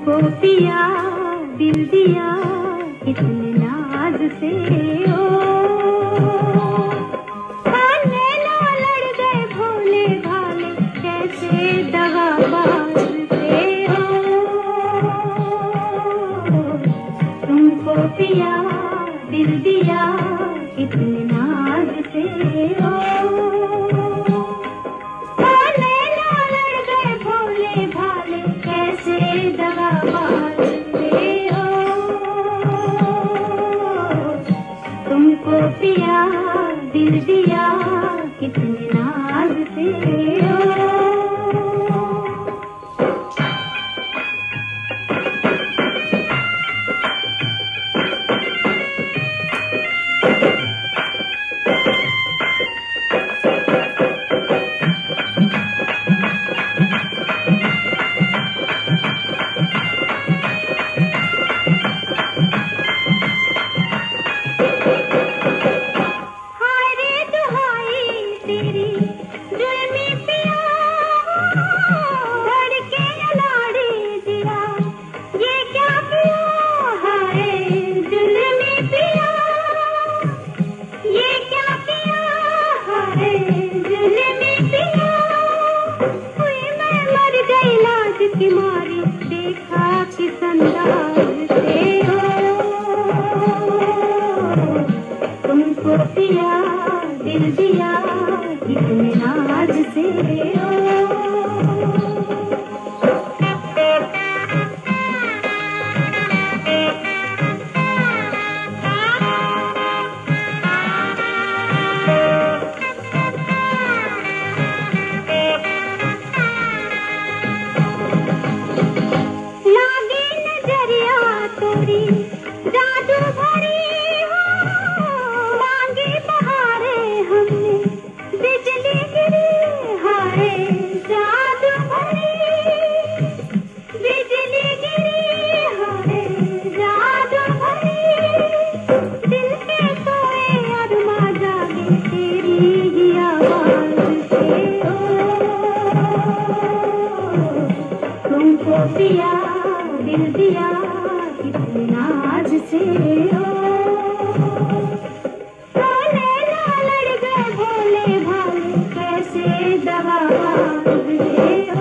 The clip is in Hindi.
तुमको पिया दिल दिया कितने नाज से ओ नैना लड़ गए भोले भाले कैसे दगाबाज से हो तुमको पिया दिल दिया कितने नाज से हो नैना लड़ गए भोले भाले कैसे दगाबाज से हो तुमको पिया दिल दिया कितने नाज से हो मारी देखा किस अंदाज से हो तुमको पिया दिल दिया कितने नाज से हो जादू भरी हो मांगी बहारे हमने बिजली गिरी हाय जादू भरी बिजली गिरी हाय जादू भरी दिल के सोए अरमा जागे तेरी ही आवाज से हो तुमको पिया दिल दिया कितने नाज से हो नैना लड़ गए भोले भाले कैसे दगाबाज से